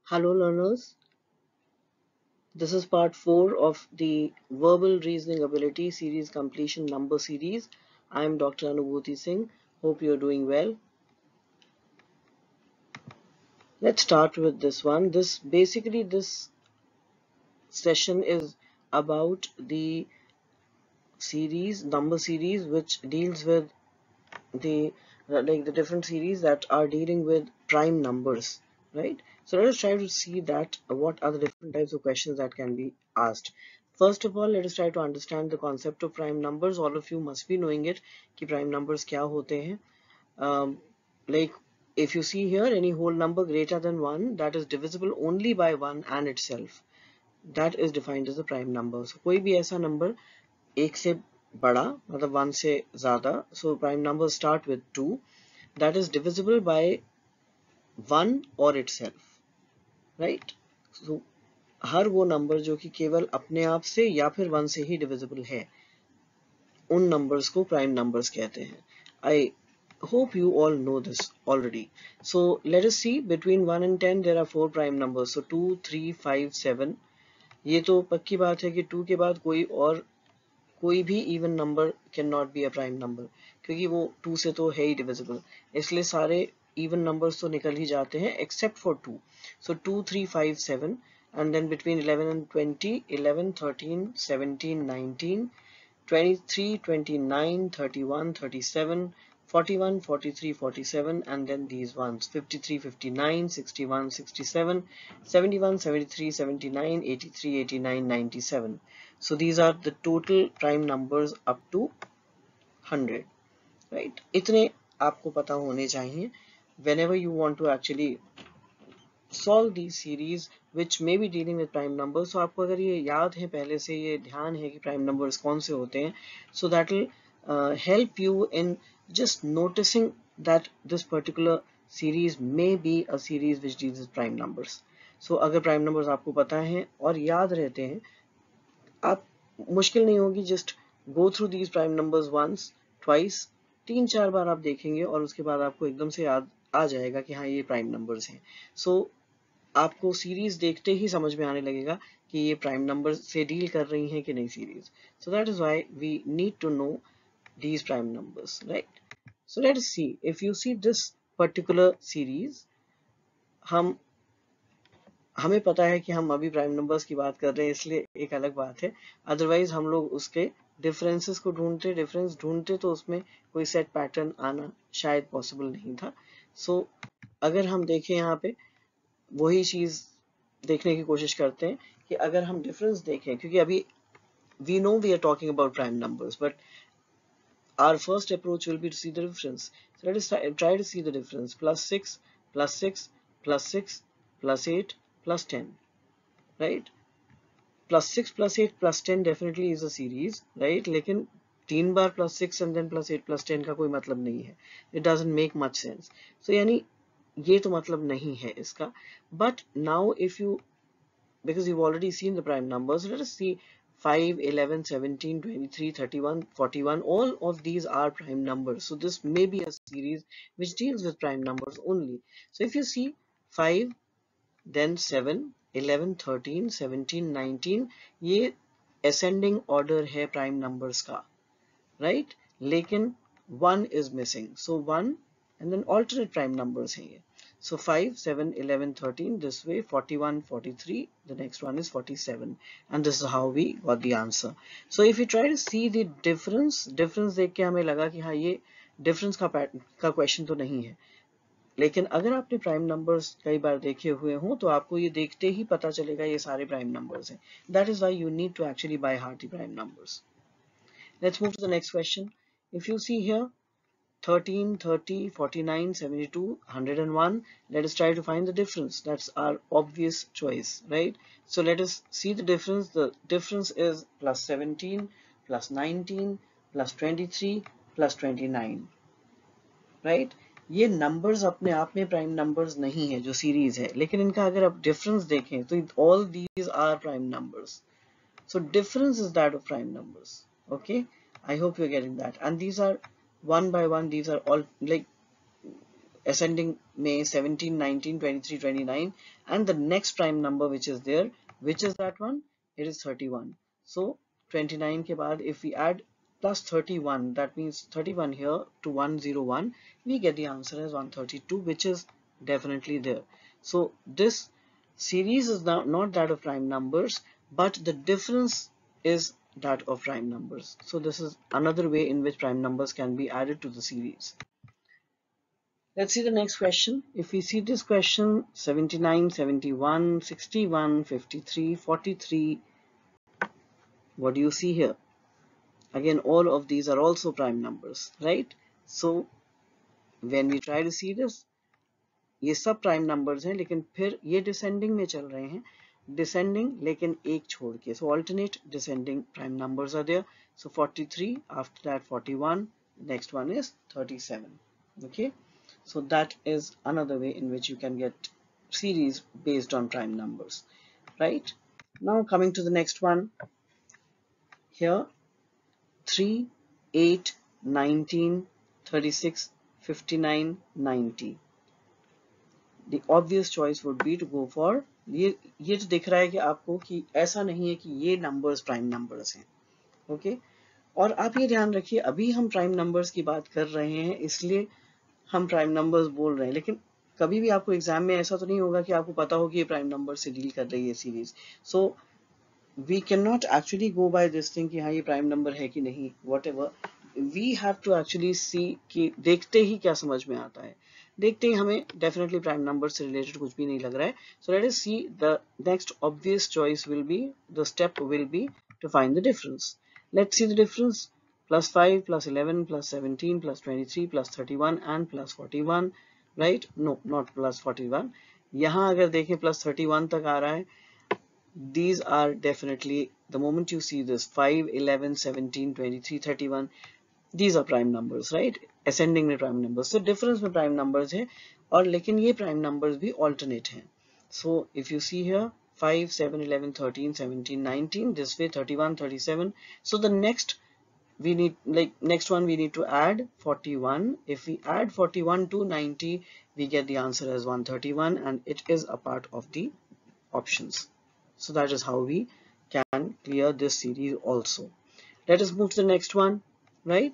Hello learners, this is part 4 of the Verbal Reasoning Ability series completion number series. I am Dr. Anubhuti Singh. Hope you are doing well. Let's start with this one. This session is about the number series which deals with the the different series that are dealing with prime numbers, right? So let us try to see that what are the different types of questions that can be asked. First of all, let us try to understand the concept of prime numbers. All of you must be knowing it कि prime numbers क्या होते हैं. Like if you see here, any whole number greater than 1 that is divisible only by 1 and itself, that is defined as a prime number. So कोई भी ऐसा number एक से बड़ा मतलब 1 से ज़्यादा, so prime numbers start with 2 that is divisible by 1 or itself, right? So हर वो नंबर जो कि केवल अपने आप से या फिर 1 से ही डिविजिबल है, उन नंबर्स को प्राइम नंबर्स कहते हैं. आई hope you all know this already. So let us see, between 1 and 10 there are 4 prime numbers. So 2, 3, 5, 7. ये तो पक्की बात है कि 2 के बाद कोई भी even number can not be a prime number, क्योंकि वो 2 से तो है ही डिविजिबल. इसलिए सारे इवन नंबर्स तो निकल ही जाते हैं except for 2. So 2, 3, 5, 7 and then between 11 and 20, 11, 13, 17, 19, 23, 29, 31, 37, 41, 43, 47, and then these ones 53, 59, 61, 67, 71, 73, 79, 83, 89, 97. So these are the total prime numbers up to 100, right? इतने आपको पता होने चाहिए whenever you want to actually solve these series which may be dealing with prime numbers. So आपको अगर ये याद है पहले से, ये ध्यान है कि prime numbers कौन से होते हैं, so that will help you in just noticing that this particular series may be a series which deals with prime numbers. So अगर prime numbers आपको पता है और याद रहते हैं, आप मुश्किल नहीं होगी, just go through these prime numbers once, twice, 3-4 बार आप देखेंगे और उसके बाद आपको एकदम से याद आ जाएगा कि हाँ ये प्राइम नंबर्स हैं. सो आपको सीरीज देखते ही समझ में आने लगेगा कि ये प्राइम नंबर से डील कर रही हैं कि नहीं series. So that is why we need to know these prime numbers, right? So let us see, if you see this particular series, हमें पता है कि हम अभी प्राइम नंबर्स की बात कर रहे हैं इसलिए एक अलग बात है, अदरवाइज हम लोग उसके डिफरेंसेस को डिफरेंस ढूंढते तो उसमें कोई सेट पैटर्न आना शायद पॉसिबल नहीं था. सो अगर हम देखें यहाँ पे वही चीज देखने की कोशिश करते हैं कि अगर हम डिफरेंस देखें, क्योंकि अभी we know we are talking about prime numbers, but our first approach will be to see the difference. So let us try to see the difference. Plus 6, plus 6, plus 6, plus 8, plus 10, right? Plus 6, plus 8, plus 10 definitely is a series, right? लेकिन 3 बार plus 6 and then plus 8 plus 10 का कोई मतलब नहीं है. It doesn't make much sense. So यानी ये तो मतलब नहीं है इसका. But now if you, because you've already seen the prime numbers, let us see 5, 11, 17, 23, 31, 41. All of these are prime numbers. So this may be a series which deals with prime numbers only. So if you see 5, then 7, 11, 13, 17, 19, ये ascending order है prime numbers का, right? लेकिन 1 is missing. So 1 and then alternate prime numbers हैं ये. So 5, 7, 11, 13 this way, 41, 43, the next one is 47, and this is how we got the answer. So if you try to see the difference देख के हमें लगा कि हाँ ये difference का question तो नहीं है, लेकिन अगर आपने प्राइम नंबर्स कई बार देखे हुए हों तो आपको ये देखते ही पता चलेगा ये सारे प्राइम नंबर्स हैं. That is why you need to actually by heart the prime numbers. Let's move to the next question. If you see here, 13, 30, 49, 72, 101. Let us try to find the difference. That's our obvious choice, right? So let us see the difference. The difference is plus 17, plus 19, plus 23, plus 29, right? ये numbers अपने आप में prime numbers नहीं है जो series है, लेकिन इनका अगर आप difference देखें तो all these are prime numbers. So difference is that of prime numbers. Okay, I hope you're getting that. And these are one by one, these are all like ascending में 17, 19, 23, 29, and the next prime number which is there, which is that one? It is 31. So 29 के बाद if we add plus 31, that means 31 here to 101, we get the answer as 132, which is definitely there. So this series is now not that of prime numbers, but the difference is that of prime numbers. So this is another way in which prime numbers can be added to the series. Let's see the next question. If we see this question, 79, 71, 61, 53, 43, what do you see here? Again, all of these are also prime numbers, right? So when we try to see this, ये सब prime numbers हैं, लेकिन फिर ये descending में चल रहे हैं, डिसेंडिंग लेकिन एक छोड़ के, so alternate descending prime numbers are there. So 43, after that 41, next one is 37. Okay, so that is another way in which you can get series based on prime numbers, right? Now coming to the next one here, 3, 8, 19, 36, 59, 90. The obvious choice would be to go for ये तो दिख रहा है कि आपको कि ऐसा नहीं है कि ये नंबर्स प्राइम नंबर्स हैं, ओके? और आप ये ध्यान रखिए, अभी हम प्राइम नंबर्स की बात कर रहे हैं, इसलिए हम प्राइम नंबर्स बोल रहे हैं, लेकिन कभी भी आपको एग्जाम में ऐसा तो नहीं होगा कि आपको पता हो कि ये प्राइम नंबर से डील कर रही है series. So we can not actually go by this thing कि हाँ ये प्राइम नंबर है कि नहीं, whatever. We have to actually see कि देखते ही क्या समझ में आता है, देखते ही हमें डेफिनेटली प्राइम नंबर से रिलेटेड कुछ भी नहीं लग रहा है. So let us see the next obvious choice will be, the step will be to find the difference. Let's see the difference. Plus 5, plus 11, plus 17, plus 23, plus 31 and plus 41, right? No, not plus 41. यहाँ अगर देखें plus 31 तक आ रहा है. These are definitely, the moment you see this 5, 11, 17, 23, 31, these are prime numbers, right? Ascending में prime numbers. So difference में prime numbers है, और लेकिन ये prime numbers भी alternate हैं. So if you see here 5, 7, 11, 13, 17, 19, this way 31, 37. So the next we need, like next one we need to add 41. If we add 41 to 90, we get the answer as 131, and it is a part of the options. So that is how we can clear this series also. Let us move to the next one, right?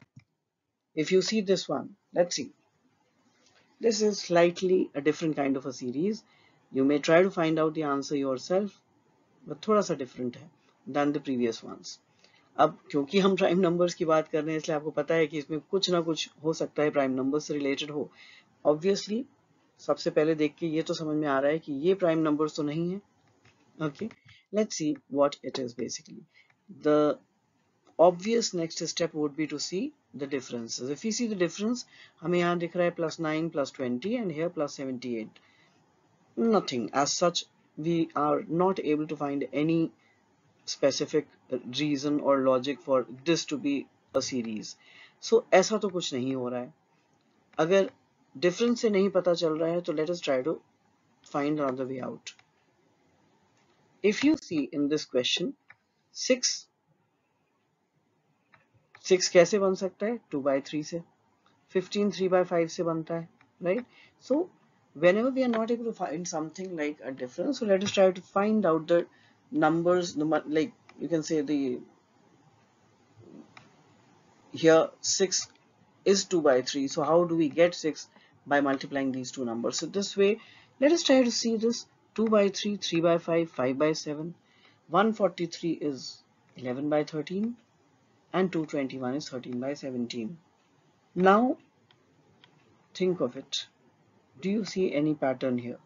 If you see this one, let's see, this is slightly a different kind of a series. You may try to find out the answer yourself, but थोड़ा सा different है than the previous ones. अब क्योंकि हम prime numbers की बात कर रहे हैं, इसलिए आपको पता है कि इसमें कुछ ना कुछ हो सकता है प्राइम नंबर से रिलेटेड हो. ऑब्वियसली सबसे पहले देख के ये तो समझ में आ रहा है कि ये प्राइम नंबर्स तो नहीं है. Okay, let's see what it is. Basically the obvious next step would be to see the differences. If you see the difference, हमें यहाँ दिख रहा है +9, +20 and here +78. Nothing as such, we are not able to find any specific reason or logic for this to be a series. So ऐसा तो कुछ नहीं हो रहा है. अगर difference से नहीं पता चल रहा है तो let us try to find another way out. If you see in this question 6 कैसे बन सकता है? 2/3 से. 15 3/5 से बनता है, right? So whenever we are not able to find something like a difference, so let us try to find out the numbers, like you can say the here 6 is 2/3. So how do we get 6? By multiplying these two numbers. So this way, let us try to see this. 2/3, 3/5, 5/7. 143 is 11/13, and 221 is 13/17. Now think of it. Do you see any pattern here?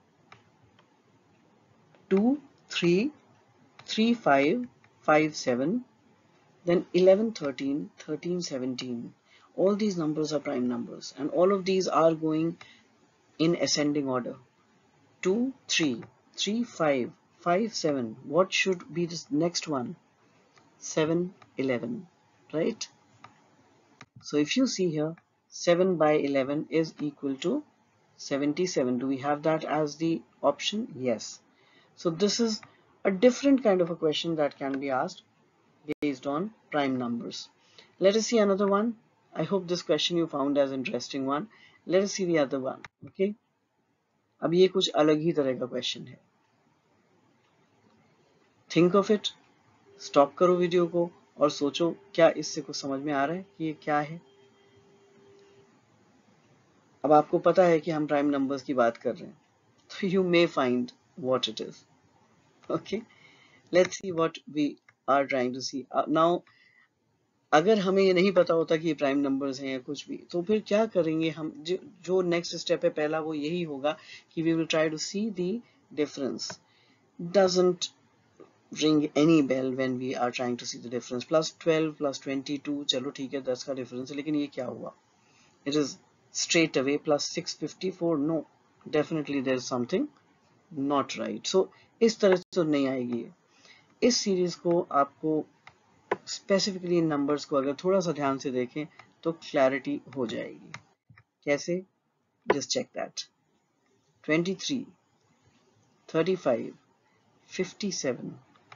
2, 3, 3, 5, 5, 7, then 11, 13, 13, 17. All these numbers are prime numbers, and all of these are going in ascending order. 2, 3, 3, 5, 5, 7. What should be this next one? 7, 11, right? So if you see here, 7/11 is equal to 77. Do we have that as the option? Yes. So this is a different kind of a question that can be asked based on prime numbers. Let us see another one. I hope this question you found as interesting one, Let us see the other one. Okay, अब ये कुछ अलग ही तरह का question है. Think of it. Stop करो video को और सोचो क्या इससे कुछ समझ में आ रहा है कि ये क्या है. अब आपको पता है कि हम प्राइम नंबर्स की बात कर रहे हैं, तो you may find what it is. Okay, let's see what we are trying to see now. अगर हमें ये नहीं पता होता कि ये प्राइम नंबर्स हैं या कुछ भी, तो फिर क्या करेंगे हम. जो नेक्स्ट स्टेप है पहला, वो यही होगा कि we will try to see the difference. Doesn't ring any bell when we are trying to see the difference. Plus 12 plus 22, चलो ठीक है 10 का डिफरेंस है, लेकिन ये क्या हुआ. It is straight away plus 654. No, definitely there is something not right. So इस तरह से तो नहीं आएगी. इस सीरीज को आपको स्पेसिफिकली इन नंबर्स को अगर थोड़ा सा ध्यान से देखें तो क्लैरिटी हो जाएगी. कैसे? Just check that. 23, 35, 57,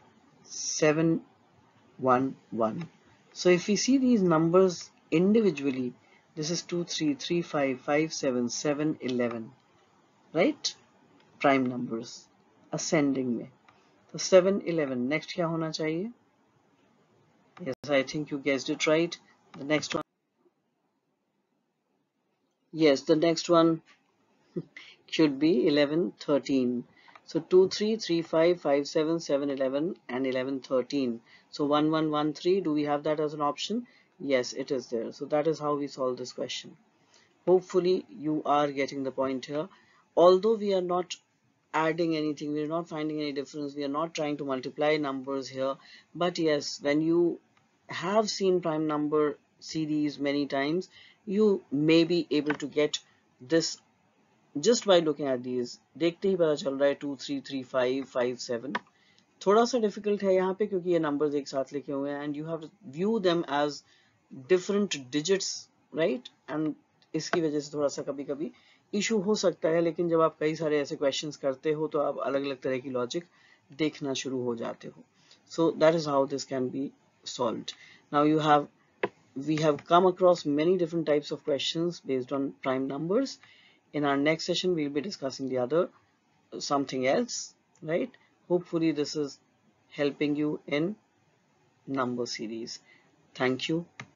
711. So if we see these numbers individually, this is 2 3 3 5 5 7 7 11, right? Prime numbers ascending में. तो 7 11 next क्या होना चाहिए? Yes, I think you guessed it right. The next one. Yes, the next one should be 11 13. So 2 3 3 5 5 7 7 11 and 11 13. So 1 1 1 3, do we have that as an option? Yes, it is there. So that is how we solve this question. Hopefully you are getting the point here. Although we are not adding anything, we are not finding any difference, we are not trying to multiply numbers here, but yes, when you have seen prime number series many times, you may be able to get this just by looking at these. देखते ही पता चल रहा है 2 3 3 5 5 7. थोड़ा सा difficult है यहाँ पे क्योंकि ये नंबर्स एक साथ लिखे हुए हैं and you have view them as different digits, right. And इसकी वजह से थोड़ा सा कभी कभी इशू हो सकता है, लेकिन जब आप कई सारे ऐसे क्वेश्चंस करते हो तो आप अलग अलग तरह की लॉजिक देखना शुरू हो जाते हो. So that is how this can be solved. Now we have come across many different types of questions based on prime numbers. In our next session we'll be discussing the other something else, right? Hopefully this is helping you in number series. Thank you.